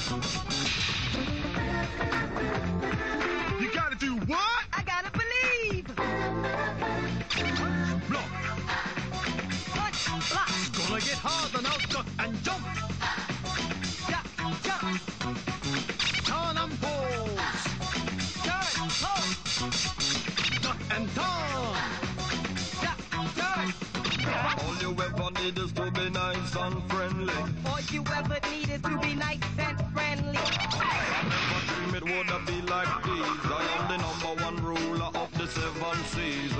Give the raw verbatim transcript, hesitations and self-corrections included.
You gotta do what? I gotta believe. Block. Punch, block, Gonna get hard now, duck and jump. duck, jump, Turn and pose. turn, hold, Duck and turn. duck, turn. All you ever need is to be nice and friendly. All you ever need is to be nice and friendly. I never dream it would be like these. I am the number one ruler of the seven seas.